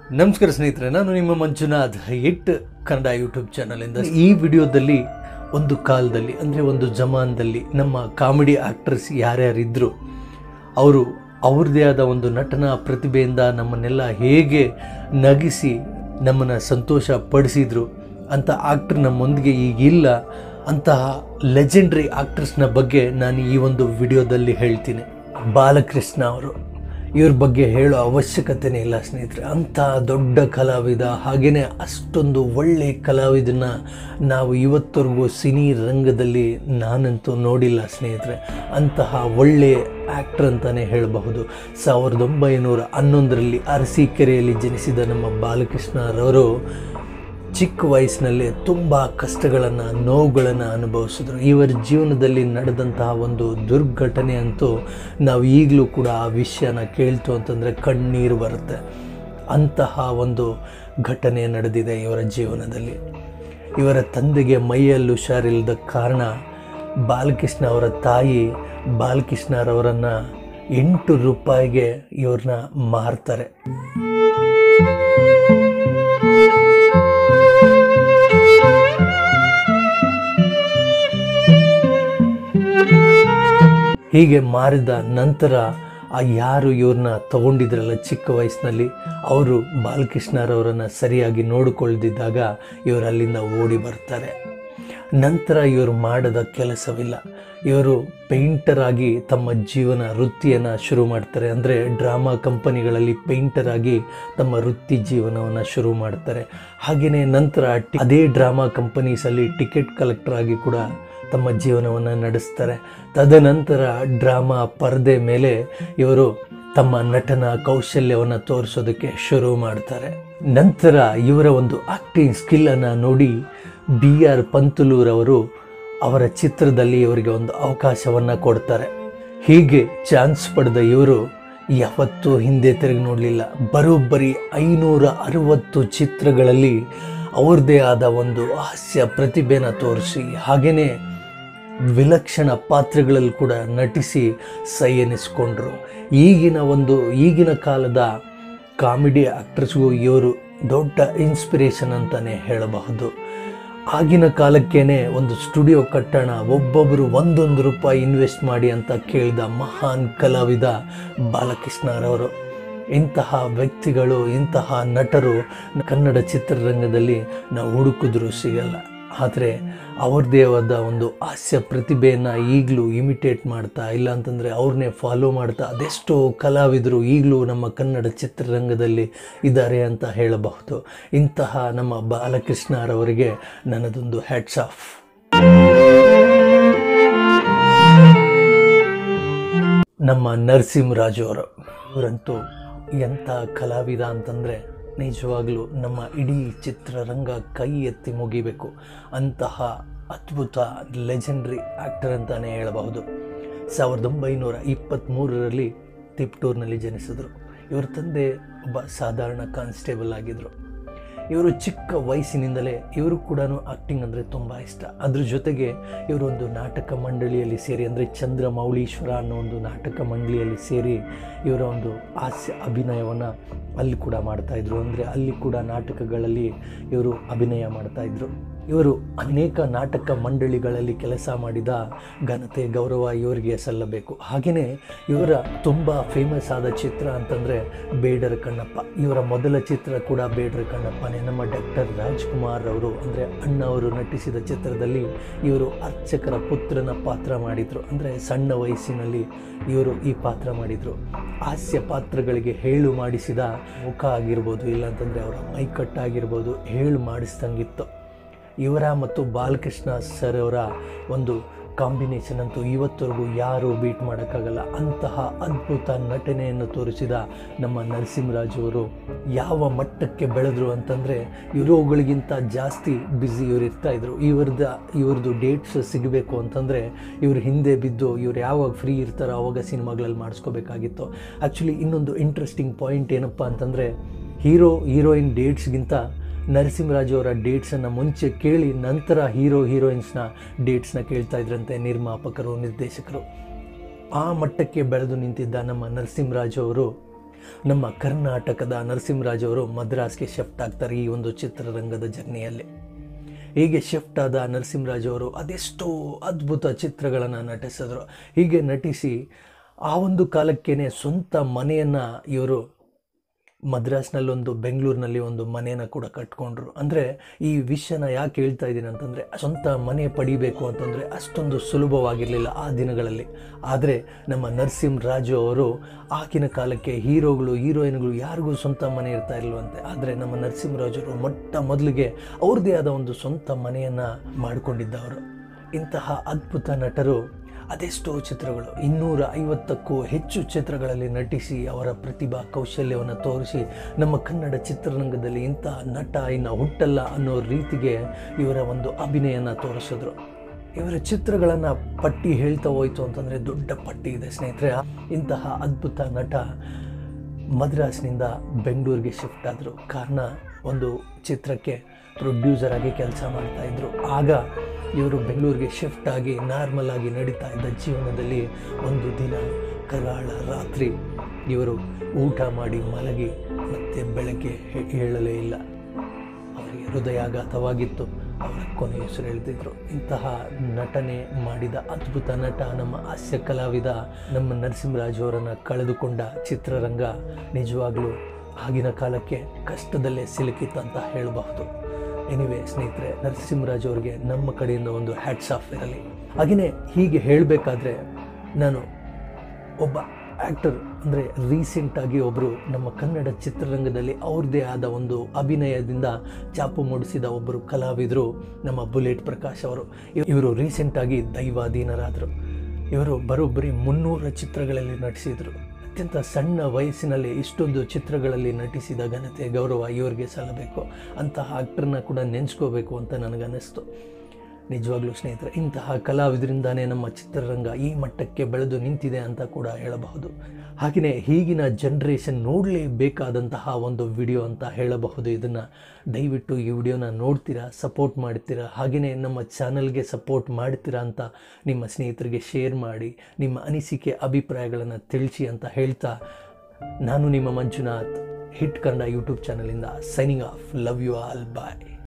ನಮಸ್ಕಾರ ಸ್ನೇಹಿತರೆ, ನಾನು ನಿಮ್ಮ ಮಂಜುನಾಥ್ ಹಿಟ್ ಕನ್ನಡ ಯೂಟ್ಯೂಬ್ ಚಾನಲಿಂದ. ಈ ವಿಡಿಯೋದಲ್ಲಿ ಒಂದು ಕಾಲದಲ್ಲಿ ಅಂದರೆ ಒಂದು ಜಮಾನದಲ್ಲಿ ನಮ್ಮ ಕಾಮಿಡಿ ಆ್ಯಕ್ಟರ್ಸ್ ಯಾರ್ಯಾರಿದ್ದರು, ಅವರು ಅವ್ರದ್ದೇ ಆದ ಒಂದು ನಟನಾ ಪ್ರತಿಭೆಯಿಂದ ನಮ್ಮನ್ನೆಲ್ಲ ಹೇಗೆ ನಗಿಸಿ ನಮ್ಮನ್ನು ಸಂತೋಷ ಪಡಿಸಿದ್ರು ಅಂತ ಆ್ಯಕ್ಟರ್ ನಮ್ಮೊಂದಿಗೆ ಈಗಿಲ್ಲ. ಅಂತಹ ಲೆಜೆಂಡ್ರಿ ಆ್ಯಕ್ಟರ್ಸ್ನ ಬಗ್ಗೆ ನಾನು ಈ ಒಂದು ವಿಡಿಯೋದಲ್ಲಿ ಹೇಳ್ತೀನಿ. ಬಾಲಕೃಷ್ಣ ಅವರು, ಇವ್ರ ಬಗ್ಗೆ ಹೇಳೋ ಅವಶ್ಯಕತೆನೇ ಇಲ್ಲ ಸ್ನೇಹಿತರೆ. ಅಂಥ ದೊಡ್ಡ ಕಲಾವಿದ, ಹಾಗೆಯೇ ಅಷ್ಟೊಂದು ಒಳ್ಳೆಯ ಕಲಾವಿದನ ನಾವು ಇವತ್ತವರೆಗೂ ಸಿನಿ ರಂಗದಲ್ಲಿ ನಾನಂತೂ ನೋಡಿಲ್ಲ ಸ್ನೇಹಿತರೆ. ಅಂತಹ ಒಳ್ಳೆಯ ಆ್ಯಕ್ಟರ್ ಅಂತಲೇ ಹೇಳಬಹುದು. 1911ರಲ್ಲಿ ಅರಸೀಕೆರೆಯಲ್ಲಿ ಜನಿಸಿದ ನಮ್ಮ ಬಾಲಕೃಷ್ಣರವರು ಚಿಕ್ಕ ವಯಸ್ಸಿನಲ್ಲೇ ತುಂಬ ಕಷ್ಟಗಳನ್ನು, ನೋವುಗಳನ್ನು ಅನುಭವಿಸಿದ್ರು. ಇವರ ಜೀವನದಲ್ಲಿ ನಡೆದಂತಹ ಒಂದು ದುರ್ಘಟನೆ ಅಂತೂ ನಾವು ಈಗಲೂ ಕೂಡ ಆ ವಿಷಯನ ಕೇಳ್ತು ಅಂತಂದರೆ ಕಣ್ಣೀರು ಬರುತ್ತೆ. ಅಂತಹ ಒಂದು ಘಟನೆ ನಡೆದಿದೆ ಇವರ ಜೀವನದಲ್ಲಿ. ಇವರ ತಂದೆಗೆ ಮೈಯಲ್ಲಿ ಹುಷಾರಿಲ್ಲದ ಕಾರಣ ಬಾಲಕೃಷ್ಣ ಅವರ ತಾಯಿ ಬಾಲಕೃಷ್ಣರವರನ್ನು 8 ರೂಪಾಯಿಗೆ ಇವ್ರನ್ನ ಮಾರ್ತಾರೆ. ಹೀಗೆ ಮಾರಿದ ನಂತರ ಯಾರು ಇವ್ರನ್ನ ತಗೊಂಡಿದ್ರಲ್ಲ ಚಿಕ್ಕ ವಯಸ್ಸಿನಲ್ಲಿ, ಅವರು ಬಾಲಕೃಷ್ಣರವರನ್ನು ಸರಿಯಾಗಿ ನೋಡಿಕೊಳ್ಳದಿದ್ದಾಗ ಇವರು ಅಲ್ಲಿಂದ ಓಡಿ ಬರ್ತಾರೆ. ನಂತರ ಇವರು ಮಾಡದ ಕೆಲಸವಿಲ್ಲ. ಇವರು ಪೇಂಟರ್ ಆಗಿ ತಮ್ಮ ಜೀವನ ವೃತ್ತಿಯನ್ನು ಶುರು ಮಾಡ್ತಾರೆ. ಅಂದರೆ ಡ್ರಾಮಾ ಕಂಪನಿಗಳಲ್ಲಿ ಪೇಂಟರ್ ಆಗಿ ತಮ್ಮ ವೃತ್ತಿ ಜೀವನವನ್ನು ಶುರು ಮಾಡ್ತಾರೆ. ಹಾಗೆಯೇ ನಂತರ ಅದೇ ಡ್ರಾಮಾ ಕಂಪನೀಸಲ್ಲಿ ಟಿಕೆಟ್ ಕಲೆಕ್ಟರ್ ಆಗಿ ಕೂಡ ತಮ್ಮ ಜೀವನವನ್ನು ನಡೆಸ್ತಾರೆ. ತದನಂತರ ಡ್ರಾಮಾ ಪರದೆ ಮೇಲೆ ಇವರು ತಮ್ಮ ನಟನ ಕೌಶಲ್ಯವನ್ನು ತೋರಿಸೋದಕ್ಕೆ ಶುರು ಮಾಡ್ತಾರೆ. ನಂತರ ಇವರ ಒಂದು ಆ್ಯಕ್ಟಿಂಗ್ ಸ್ಕಿಲ್ಲನ್ನು ನೋಡಿ BR ಪಂತುಲೂರವರು ಅವರ ಚಿತ್ರದಲ್ಲಿ ಇವರಿಗೆ ಒಂದು ಅವಕಾಶವನ್ನು ಕೊಡ್ತಾರೆ. ಹೀಗೆ ಚಾನ್ಸ್ ಪಡೆದ ಇವರು ಯಾವತ್ತೂ ಹಿಂದೆ ತಿರುಗಿ ನೋಡಲಿಲ್ಲ. ಬರೋಬ್ಬರಿ 560 ಚಿತ್ರಗಳಲ್ಲಿ ಅವ್ರದ್ದೇ ಆದ ಒಂದು ಹಾಸ್ಯ ಪ್ರತಿಭೆನ ತೋರಿಸಿ, ಹಾಗೆಯೇ ವಿಲಕ್ಷಣ ಪಾತ್ರಗಳಲ್ಲಿ ಕೂಡ ನಟಿಸಿ ಸೈ ಎನಿಸ್ಕೊಂಡ್ರು. ಈಗಿನ ಕಾಲದ ಕಾಮಿಡಿ ಆ್ಯಕ್ಟರ್ಸ್ಗೂ ಇವರು ದೊಡ್ಡ ಇನ್ಸ್ಪಿರೇಷನ್ ಅಂತಲೇ ಹೇಳಬಹುದು. ಆಗಿನ ಕಾಲಕ್ಕೇ ಒಂದು ಸ್ಟುಡಿಯೋ ಕಟ್ಟೋಣ, ಒಬ್ಬೊಬ್ಬರು 1 ರೂಪಾಯಿ ಇನ್ವೆಸ್ಟ್ ಮಾಡಿ ಅಂತ ಕೇಳಿದ ಮಹಾನ್ ಕಲಾವಿದ ಬಾಲಕೃಷ್ಣರವರು. ಇಂತಹ ವ್ಯಕ್ತಿಗಳು, ಇಂತಹ ನಟರು ಕನ್ನಡ ಚಿತ್ರರಂಗದಲ್ಲಿ ನಾವು ಹುಡುಕಿದ್ರೂ ಸಿಗಲ್ಲ. ಆದರೆ ಅವ್ರದ್ದೇ ಆದ ಒಂದು ಹಾಸ್ಯ ಪ್ರತಿಭೆಯನ್ನು ಈಗಲೂ ಇಮಿಟೇಟ್ ಮಾಡ್ತಾ, ಇಲ್ಲ ಅಂತಂದರೆ ಅವ್ರನ್ನೇ ಫಾಲೋ ಮಾಡ್ತಾ ಅದೆಷ್ಟೋ ಕಲಾವಿದರು ಈಗಲೂ ನಮ್ಮ ಕನ್ನಡ ಚಿತ್ರರಂಗದಲ್ಲಿ ಇದ್ದಾರೆ ಅಂತ ಹೇಳಬಹುದು. ಇಂತಹ ನಮ್ಮ ಬಾಲಕೃಷ್ಣರವರಿಗೆ ನನ್ನದೊಂದು ಹ್ಯಾಟ್ಸ್ ಆಫ್. ನಮ್ಮ ನರಸಿಂಹರಾಜು ಅವರು, ಇವರಂತೂ ಎಂಥ ಕಲಾವಿದ ಅಂತಂದರೆ ನಿಜವಾಗ್ಲೂ ನಮ್ಮ ಇಡೀ ಚಿತ್ರರಂಗ ಕೈ ಎತ್ತಿ ಮುಗಿಬೇಕು. ಅಂತಹ ಅದ್ಭುತ ಲೆಜೆಂಡ್ರಿ ಆ್ಯಕ್ಟರ್ ಅಂತಲೇ ಹೇಳಬಹುದು. 1923ರಲ್ಲಿ ತಿಪ್ಟೂರಿನಲ್ಲಿ ಜನಿಸಿದರು. ಇವರ ತಂದೆ ಒಬ್ಬ ಸಾಧಾರಣ ಕಾನ್ಸ್ಟೇಬಲ್ ಆಗಿದ್ದರು. ಇವರು ಚಿಕ್ಕ ವಯಸ್ಸಿನಿಂದಲೇ ಇವರು ಕೂಡ ಆ್ಯಕ್ಟಿಂಗ್ ಅಂದರೆ ತುಂಬ ಇಷ್ಟ. ಅದ್ರ ಜೊತೆಗೆ ಇವರೊಂದು ನಾಟಕ ಮಂಡಳಿಯಲ್ಲಿ ಸೇರಿ, ಅಂದರೆ ಚಂದ್ರಮೌಳೀಶ್ವರ ಅನ್ನೋ ಒಂದು ನಾಟಕ ಮಂಡಳಿಯಲ್ಲಿ ಸೇರಿ ಇವರ ಒಂದು ಹಾಸ್ಯ ಅಭಿನಯವನ್ನು ಅಲ್ಲಿ ಕೂಡ ಮಾಡ್ತಾಯಿದ್ರು. ಅಂದರೆ ಅಲ್ಲಿ ಕೂಡ ನಾಟಕಗಳಲ್ಲಿ ಇವರು ಅಭಿನಯ ಮಾಡ್ತಾಯಿದ್ರು. ಇವರು ಅನೇಕ ನಾಟಕ ಮಂಡಳಿಗಳಲ್ಲಿ ಕೆಲಸ ಮಾಡಿದ ಘನತೆ, ಗೌರವ ಇವರಿಗೆ ಸಲ್ಲಬೇಕು. ಹಾಗೆಯೇ ಇವರ ತುಂಬ ಫೇಮಸ್ ಆದ ಚಿತ್ರ ಅಂತಂದರೆ ಬೇಡರ ಕಣ್ಣಪ್ಪ. ಇವರ ಮೊದಲ ಚಿತ್ರ ಕೂಡ ಬೇಡರ ಕಣ್ಣಪ್ಪನೇ. ನಮ್ಮ ಡಾಕ್ಟರ್ ರಾಜ್ಕುಮಾರ್ ಅವರು, ಅಂದರೆ ಅಣ್ಣ ಅವರು ನಟಿಸಿದ ಚಿತ್ರದಲ್ಲಿ ಇವರು ಅರ್ಚಕರ ಪುತ್ರನ ಪಾತ್ರ ಮಾಡಿದರು. ಅಂದರೆ ಸಣ್ಣ ವಯಸ್ಸಿನಲ್ಲಿ ಇವರು ಈ ಪಾತ್ರ ಮಾಡಿದರು. ಹಾಸ್ಯ ಪಾತ್ರಗಳಿಗೆ ಹೇಳು ಮಾಡಿಸಿದ ಮುಖ ಆಗಿರ್ಬೋದು, ಇಲ್ಲಾಂತಂದರೆ ಅವರ ಮೈಕಟ್ಟಾಗಿರ್ಬೋದು, ಹೇಳು ಮಾಡಿಸ್ದಂಗಿತ್ತು. ಇವರ ಮತ್ತು ಬಾಲಕೃಷ್ಣ ಸರ್ ಅವರ ಒಂದು ಕಾಂಬಿನೇಷನ್ ಅಂತೂ ಇವತ್ತವರೆಗೂ ಯಾರೂ ಬೀಟ್ ಮಾಡೋಕ್ಕಾಗಲ್ಲ. ಅಂತಹ ಅದ್ಭುತ ನಟನೆಯನ್ನು ತೋರಿಸಿದ ನಮ್ಮ ನರಸಿಂಹರಾಜು ಅವರು ಯಾವ ಮಟ್ಟಕ್ಕೆ ಬೆಳೆದ್ರು ಅಂತಂದರೆ, ಇರೋಗಳಿಗಿಂತ ಜಾಸ್ತಿ ಬ್ಯುಸಿ ಇವರು ಇರ್ತಾಯಿದ್ರು. ಇವ್ರದ್ದು ಡೇಟ್ಸ್ ಸಿಗಬೇಕು ಅಂತಂದರೆ ಇವರು ಹಿಂದೆ ಬಿದ್ದು ಇವ್ರು ಯಾವಾಗ ಫ್ರೀ ಇರ್ತಾರೋ ಆವಾಗ ಸಿನಿಮಾಗಳಲ್ಲಿ ಮಾಡಿಸ್ಕೋಬೇಕಾಗಿತ್ತು. ಆ್ಯಕ್ಚುಲಿ ಇನ್ನೊಂದು ಇಂಟ್ರೆಸ್ಟಿಂಗ್ ಪಾಯಿಂಟ್ ಏನಪ್ಪ ಅಂತಂದರೆ, ಹೀರೋಯಿನ್ ಡೇಟ್ಸ್ಗಿಂತ ನರಸಿಂಹರಾಜು ಅವರ ಡೇಟ್ಸನ್ನು ಮುಂಚೆ ಕೇಳಿ ನಂತರ ಹೀರೋಯಿನ್ಸ್ನ ಡೇಟ್ಸ್ನ ಕೇಳ್ತಾ ಇದ್ರಂತೆ ನಿರ್ಮಾಪಕರು, ನಿರ್ದೇಶಕರು. ಆ ಮಟ್ಟಕ್ಕೆ ಬೆಳೆದು ನಿಂತಿದ್ದ ನಮ್ಮ ನರಸಿಂಹರಾಜು ಅವರು ನಮ್ಮ ಕರ್ನಾಟಕದ ನರಸಿಂಹರಾಜ್ ಅವರು ಮದ್ರಾಸ್ಗೆ ಶಿಫ್ಟ್ ಆಗ್ತಾರೆ ಈ ಒಂದು ಚಿತ್ರರಂಗದ ಜರ್ನಿಯಲ್ಲಿ. ಹೀಗೆ ಶಿಫ್ಟ್ ಆದ ನರಸಿಂಹರಾಜ್ ಅವರು ಅದೆಷ್ಟೋ ಅದ್ಭುತ ಚಿತ್ರಗಳನ್ನು ನಟಿಸಿದ್ರು. ಹೀಗೆ ನಟಿಸಿ ಆ ಒಂದು ಕಾಲಕ್ಕೇ ಸ್ವಂತ ಮನೆಯನ್ನು ಇವರು ಮದ್ರಾಸ್ನಲ್ಲೊಂದು, ಬೆಂಗಳೂರಿನಲ್ಲಿ ಒಂದು ಮನೆಯನ್ನು ಕೂಡ ಕಟ್ಕೊಂಡ್ರು. ಅಂದರೆ ಈ ವಿಷಯನ ಯಾಕೆ ಹೇಳ್ತಾ ಇದ್ದೀನಿ ಅಂತಂದರೆ, ಸ್ವಂತ ಮನೆ ಪಡಿಬೇಕು ಅಂತಂದರೆ ಅಷ್ಟೊಂದು ಸುಲಭವಾಗಿರಲಿಲ್ಲ ಆ ದಿನಗಳಲ್ಲಿ. ಆದರೆ ನಮ್ಮ ನರಸಿಂಹರಾಜು ಅವರು ಆಗಿನ ಕಾಲಕ್ಕೆ ಹೀರೋಗಳು, ಹೀರೋಯಿನ್ಗಳು ಯಾರಿಗೂ ಸ್ವಂತ ಮನೆ ಇರ್ತಾ ಇರಲ್ವಂತೆ. ಆದರೆ ನಮ್ಮ ನರಸಿಂಹರಾಜು ಅವರು ಮೊಟ್ಟ ಮೊದಲಿಗೆ ಅವ್ರದ್ದೇ ಆದ ಒಂದು ಸ್ವಂತ ಮನೆಯನ್ನು ಮಾಡಿಕೊಂಡಿದ್ದವರು. ಇಂತಹ ಅದ್ಭುತ ನಟರು ಅದೆಷ್ಟೋ ಚಿತ್ರಗಳು, 250ಕ್ಕೂ ಹೆಚ್ಚು ಚಿತ್ರಗಳಲ್ಲಿ ನಟಿಸಿ ಅವರ ಪ್ರತಿಭಾ ಕೌಶಲ್ಯವನ್ನು ತೋರಿಸಿ ನಮ್ಮ ಕನ್ನಡ ಚಿತ್ರರಂಗದಲ್ಲಿ ಇಂತಹ ನಟ ಇನ್ನು ಹುಟ್ಟಲ್ಲ ಅನ್ನೋ ರೀತಿಗೆ ಇವರ ಒಂದು ಅಭಿನಯನ ತೋರಿಸಿದ್ರು. ಇವರ ಚಿತ್ರಗಳನ್ನು ಪಟ್ಟಿ ಹೇಳ್ತಾ ಹೋಯಿತು ಅಂತಂದರೆ ದೊಡ್ಡ ಪಟ್ಟಿ ಇದೆ ಸ್ನೇಹಿತರೆ. ಇಂತಹ ಅದ್ಭುತ ನಟ ಮದ್ರಾಸ್ನಿಂದ ಬೆಂಗಳೂರಿಗೆ ಶಿಫ್ಟ್ ಆದರು. ಕಾರಣ, ಒಂದು ಚಿತ್ರಕ್ಕೆ ಪ್ರೊಡ್ಯೂಸರ್ ಆಗಿ ಕೆಲಸ ಮಾಡ್ತಾಯಿದ್ರು. ಆಗ ಇವರು ಬೆಂಗಳೂರಿಗೆ ಶಿಫ್ಟ್ ಆಗಿ ನಾರ್ಮಲ್ ಆಗಿ ನಡೀತಾ ಇದ್ದ ಜೀವನದಲ್ಲಿ ಒಂದು ದಿನ ಕರಾಳ ರಾತ್ರಿ ಇವರು ಊಟ ಮಾಡಿ ಮಲಗಿ ಮತ್ತೆ ಬೆಳಗ್ಗೆ ಹೇಳಲೇ ಇಲ್ಲ. ಅವರಿಗೆ ಹೃದಯಾಘಾತವಾಗಿತ್ತು. ಅವರ ಕೊನೆಯುಸಿರು ಎಳೆದಿದ್ರು. ಇಂತಹ ನಟನೆ ಮಾಡಿದ ಅದ್ಭುತ ನಟ, ನಮ್ಮ ಹಾಸ್ಯ ಕಲಾವಿದ ನಮ್ಮ ನರಸಿಂಹರಾಜ್ ಅವರನ್ನು ಕಳೆದುಕೊಂಡ ಚಿತ್ರರಂಗ ನಿಜವಾಗ್ಲೂ ಆಗಿನ ಕಾಲಕ್ಕೆ ಕಷ್ಟದಲ್ಲೇ ಸಿಲುಕಿತ್ತಂತ ಹೇಳಬಹುದು. ಎನಿವೆ ಸ್ನೇಹಿತರೆ, ನರಸಿಂಹರಾಜ್ ಅವ್ರಿಗೆ ನಮ್ಮ ಕಡೆಯಿಂದ ಒಂದು ಹ್ಯಾಟ್ಸ್ ಆಫ್ ಇರಲಿ. ಹಾಗೆಯೇ ಹೀಗೆ ಹೇಳಬೇಕಾದ್ರೆ, ನಾನು ಒಬ್ಬ ಆ್ಯಕ್ಟರ್ ಅಂದರೆ ರೀಸೆಂಟಾಗಿ ಒಬ್ಬರು ನಮ್ಮ ಕನ್ನಡ ಚಿತ್ರರಂಗದಲ್ಲಿ ಅವ್ರದ್ದೇ ಆದ ಒಂದು ಅಭಿನಯದಿಂದ ಚಾಪು ಮೂಡಿಸಿದ ಒಬ್ಬರು ಕಲಾವಿದರು ನಮ್ಮ ಬುಲೆಟ್ ಪ್ರಕಾಶ್ ಅವರು. ಇವರು ರೀಸೆಂಟಾಗಿ ದೈವಾಧೀನರಾದರು. ಇವರು ಬರೋಬ್ಬರಿ 300 ಚಿತ್ರಗಳಲ್ಲಿ ನಟಿಸಿದರು. ಅತ್ಯಂತ ಸಣ್ಣ ವಯಸ್ಸಿನಲ್ಲಿ ಇಷ್ಟೊಂದು ಚಿತ್ರಗಳಲ್ಲಿ ನಟಿಸಿದ ಘನತೆ, ಗೌರವ ಇವರಿಗೆ ಸಲ್ಲಬೇಕು. ಅಂತಹ ಆ್ಯಕ್ಟರ್ನ ಕೂಡ ನೆನೆಸ್ಕೋಬೇಕು ಅಂತ ನನಗನ್ನಿಸ್ತು. ನಿಜವಾಗ್ಲೂ ಸ್ನೇಹಿತರೆ, ಇಂತಹ ಕಲಾವಿದರಿಂದಾನೇ ನಮ್ಮ ಚಿತ್ರರಂಗ ಈ ಮಟ್ಟಕ್ಕೆ ಬೆಳೆದು ನಿಂತಿದೆ ಅಂತ ಕೂಡ ಹೇಳಬಹುದು. ಹಾಗೆಯೇ ಈಗಿನ ಜನ್ರೇಷನ್ ನೋಡಲೇಬೇಕಾದಂತಹ ಒಂದು ವಿಡಿಯೋ ಅಂತ ಹೇಳಬಹುದು. ಇದನ್ನು ದಯವಿಟ್ಟು ಈ ವಿಡಿಯೋನ ನೋಡ್ತೀರಾ, ಸಪೋರ್ಟ್ ಮಾಡ್ತೀರಾ, ಹಾಗೆಯೇ ನಮ್ಮ ಚಾನಲ್ಗೆ ಸಪೋರ್ಟ್ ಮಾಡ್ತೀರಾ ಅಂತ ನಿಮ್ಮ ಸ್ನೇಹಿತರಿಗೆ ಶೇರ್ ಮಾಡಿ, ನಿಮ್ಮ ಅನಿಸಿಕೆ ಅಭಿಪ್ರಾಯಗಳನ್ನು ತಿಳಿಸಿ ಅಂತ ಹೇಳ್ತಾ, ನಾನು ನಿಮ್ಮ ಮಂಜುನಾಥ್, ಹಿಟ್ ಕನ್ನಡ ಯೂಟ್ಯೂಬ್ ಚಾನಲಿಂದ signing off. Love you all, bye.